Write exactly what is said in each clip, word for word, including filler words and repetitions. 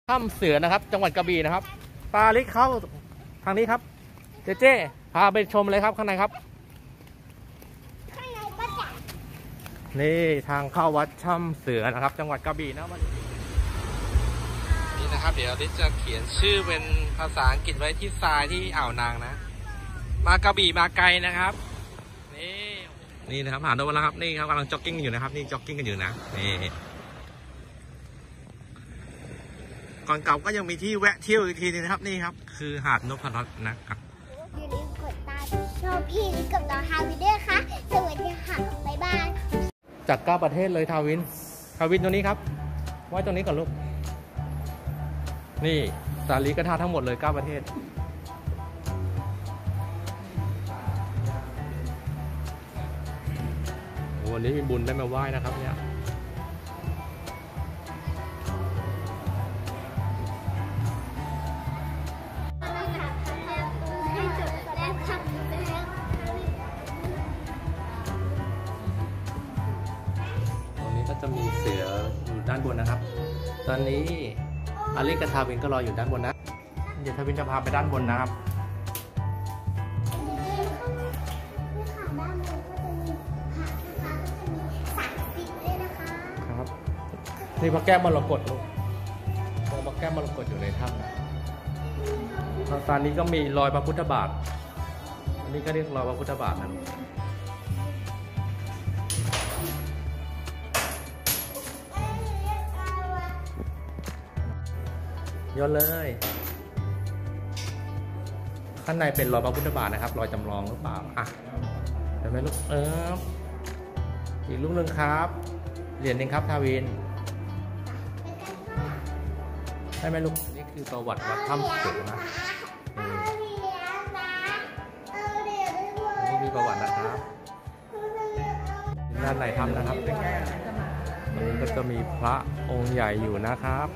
ถ้ำเสือนะครับจังหวัดกระบี่นะครับปลาลิกเข้าทางนี้ครับเจเจพาไปชมเลยครับข้างในครับนี่ทางเข้าวัดถ้ำเสือนะครับจังหวัดกระบี่นะนี่นะครับเดี๋ยวลิศจะเขียนชื่อเป็นภาษาอังกฤษไว้ที่ทรายที่อ่าวนางนะมากระบี่มาไกลนะครับนี่นี่นะครับผ่านโดนแล้วครับนี่ครับกำลังจ็อกกิ้งอยู่นะครับนี่จ็อกกิ้งกันอยู่นะนี่ก่อนเก่าก็ยังมีที่แวะเที่ยวอีกทีนึงนะครับนี่ครับคือหาดนพรัตน์นะครับอย่าลืมกดตามช่องพี่ลิศกับน้องฮาวินด้วยค่ะสวัสดีค่ะบ๊ายบายจากเก้าประเทศเลยทาวินทาวินตรงนี้ครับไว้ตรงนี้ก่อนลูกนี่สาลีกระทาทั้งหมดเลยเก้าประเทศวันนี้มีบุญได้มาไหว้นะครับเนี่ยจะมีเสืออยู่ด้านบนนะครับตอนนี้อาลิกับทาวินก็รออยู่ด้านบนนะเดี๋ยวทาวินจะพาไปด้านบนนะครับครับนี่พระแก้วมรกตลูกพระแก้วมรกตอยู่ในถ้ำนะตอนนี้ก็มีรอยพระพุทธบาทอันนี้ก็เรียกรอยพระพุทธบาทนะยอดเลยข้างในเป็นรอยพระพุทธบาทนะครับรอยจำลองหรือเปล่าอ่ะเห็นไหมลูกเอออีกลูกหนึ่งครับเหรียญหนึ่งครับทาวินใช่ไหมลูกนี่คือประวัติวัดถ้ำเสือนะนี่มีประวัตินะครับด้านในถ้ำนะครับนี่ก็จะมีพระองค์ใหญ่อยู่นะครับ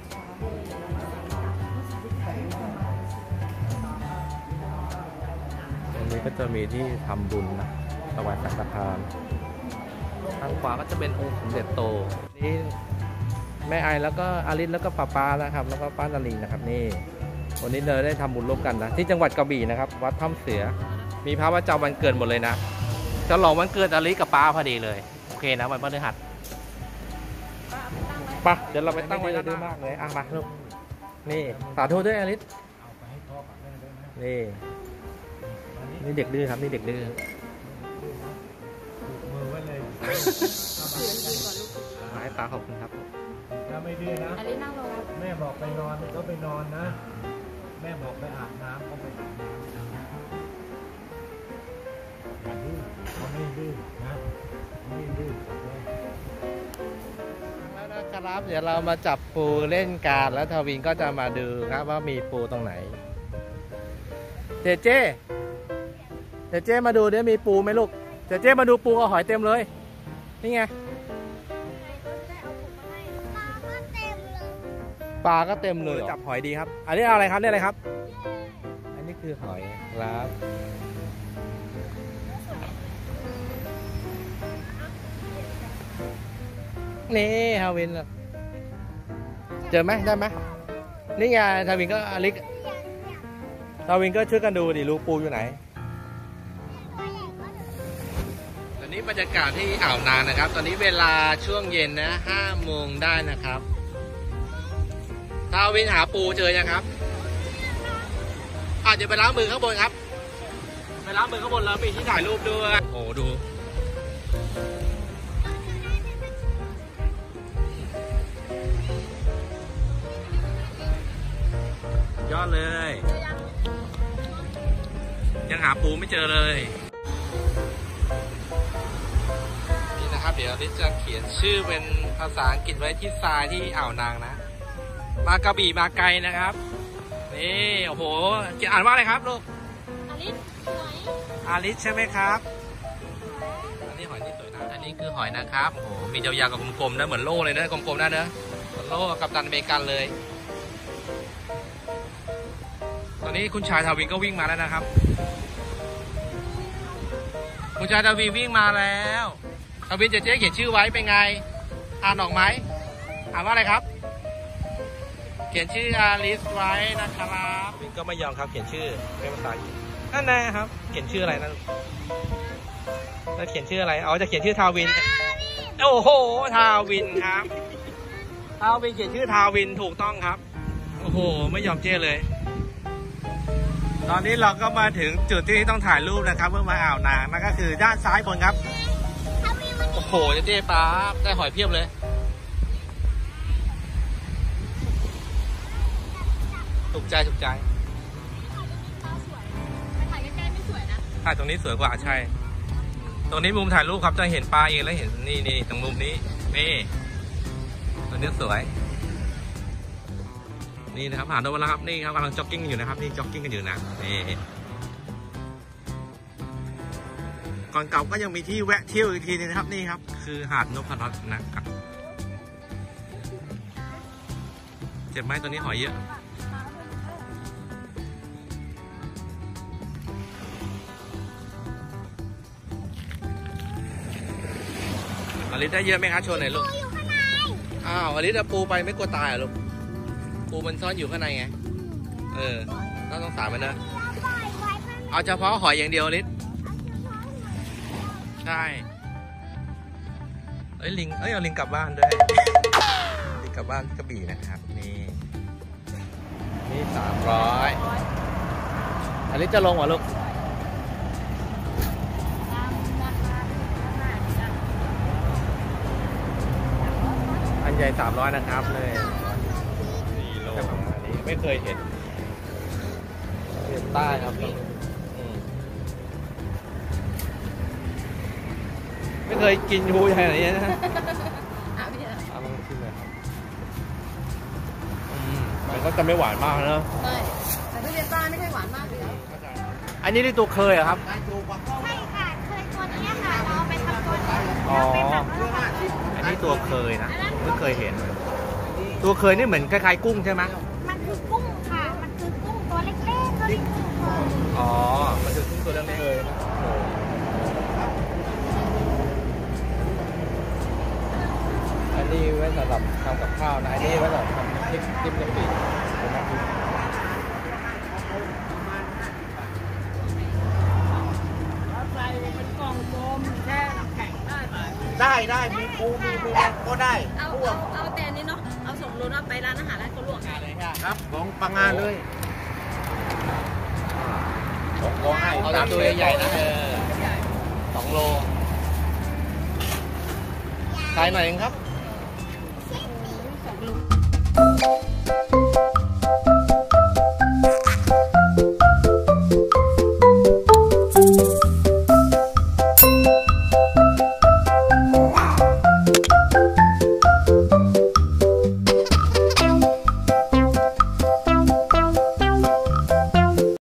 ตรงนี้ก็จะมีที่ทำบุญนะถวายสังฆทานทางขวาก็จะเป็นองค์สมเด็จโตนี่แม่ไอแล้วก็อาริสแล้วก็ป้าป้านะครับแล้วก็ป้านาลีนะครับนี่วันนี้เราได้ทำบุญร่วมกันนะที่จังหวัดกระบี่นะครับวัดถ้ำเสือมีพระประจำวันเกิดหมดเลยนะฉลองวันเกิดอาริสกับป้าพอดีเลยโอเคนะวันพฤหัสปะเดี๋ยวเราไปตั้งไว้ดื้อมากเลยอ่ะมาลูกนี่สาธุด้วยอาริสนี่นี่เด็กดื้อครับนี่เด็กดื้อมือไว้เลยให้ตาขอบคุณครับถ้าไม่ดื้อนะแม่บอกไปนอนก็ไปนอนนะแม่บอกไปอาบน้ำก็ไปอาบน้ำอย่าดื้อเขาไม่ดื้อนะไม่ดื้อแล้วนะครับเดี๋ยวเรามาจับปูเล่นการแล้วทวินก็จะมาดูครับว่ามีปูตรงไหนเจเจเจเจมาดูเดี๋ยวมีปูไหมลูกเจเจมาดูปูกับหอยเต็มเลยนี่ไงปลาก็เต็มเลยจับหอยดีครับอันนี้เอาอะไรครับนี่อะไรครับอันนี้คือหอยครับนี่ทาวินเจอไหมได้ไหมนี่ไงทาวินก็อลิกทาวินก็ช่วยกันดูดิรูปูอยู่ไหนตอนนี้บรรยากาศที่อ่าวนางนะครับตอนนี้เวลาช่วงเย็นนะห้าโมงได้นะครับทาวินหาปูเจอยังครับอาจจะไปล้างมือข้างบนครับไปล้างมือข้างบนแล้วมีที่ถ่ายรูปด้วยโอ้ดูยอดเลยยังหาปูไม่เจอเลยนี่นะครับเดี๋ยวลิศจะเขียนชื่อเป็นภาษาอังกฤษไว้ที่ทรายที่อ่าวนางนะมากระบี่มาไกลนะครับนี่โอ้โหอ่านว่าอะไรครับลูกอาริสหอยอาริสใช่ไหมครับอันนี้หอยที่สวยนะอันนี้คือหอยนะครับโอ้โหมียาวๆกับกลมๆนะเหมือนโล่เลยนะกลมๆนะเนอะเหมือนโล่กัปตันอเมริกันเลยตอนนี้คุณชายทาวินก็วิ่งมาแล้วนะครับคุณชายทาวินวิ่งมาแล้วทาวินเจ๊เขียนชื่อไว้เป็นไงอ่านออกไหมอ่านว่าอะไรครับเขียนชื่ออาลิสไว้นะครับวินก็ไม่ยอมครับเขียนชื่อเป็นภาษาอังกฤษนั่นแน่ครับเขียนชื่ออะไรนั่นแล้วเขียนชื่ออะไรอ๋อจะเขียนชื่อทาวินโอ้โหทาวินครับทาวินเขียนชื่อทาวินถูกต้องครับโอ้โหไม่ยอมเจ้เลยตอนนี้เราก็มาถึงจุดที่ต้องถ่ายรูปนะครับเพื่อมาอ่าวนางนั่นก็คือด้านซ้ายบนครับโอ้โหเจ๊ป๊าได้หอยเพียบเลยถูกใจถูกใจถ่ายใกล้ๆไม่สวยนะถ่ายตรงนี้สวยกว่าใช่ตรงนี้มุมถ่ายรูปครับจะเห็นปลาเองแล้วเห็นนี่นี่ตรงมุมนี้นี่ตรงนี้สวยนี่นะครับผ่านตัวแล้วครับนี่ครับกำลังจ็อกกิ้งอยู่นะครับนี่จ็อกกิ้งกันอยู่นะนี่ก่อนเก่าก็ยังมีที่แวะเที่ยวอีกทีนึงนะครับนี่ครับคือหาดนพรัตน์นะครับเจ็บไหมตัวนี้หอยเยอะอลิซได้เยอะไหมคะโชว์หน่อยลูกอ้าวอลิซเอาปูไปไม่กลัวตายเหรอลูกปูมันซ่อนอยู่ข้างในไงเออต้องสงสารมันนะเอาเฉพาะหอยอย่างเดียวอลิซใช่เอ้ยลิงเอ้ยเอาลิงกลับบ้านด้วยลิงกลับบ้านกระบี่นะครับนี่นี่สามร้อยอลิซจะลงเหรอลูกอันใหญ่สามร้อยนะครับเลยสี่โลอันนี้ไม่เคยเห็นเห็นใต้ครับไม่เคยกินปูใหญ่แบบนี้นะเอาลองชิมเลยครับมันก็จะไม่หวานมากนะใช่แต่ทุเรียนใต้ไม่ค่อยหวานมากเลยอันนี้ที่ตัวเคยเหรอครับใช่ค่ะเคยตัวนี้ค่ะเราไปทำตัวนี้อ๋ออันนี้ตัวเคยนะไม่เคยเห็นตัวเคยนี่เหมือนคล้ายๆกุ้งใช่ไหมมันคือกุ้งค่ะมันคือกุ้งตัวเล็กๆตัวเล็กๆอ๋อมันคือกุ้งตัวเล็กๆเลยนะอันนี้ไว้สำหรับทำกับข้าวนะอันนี้ไว้สำหรับทำพริกจิ้มกะปิได้ได้มีปูมีปูก็ได้เอาเอาเอาแต่นี้เนาะเอาส่งโลนะไปร้านอาหารร้านเขาลวกครับของปังงานเลยขอให้เอาตัวใหญ่ๆนะเออสองโลใส่หน่อยเองครับ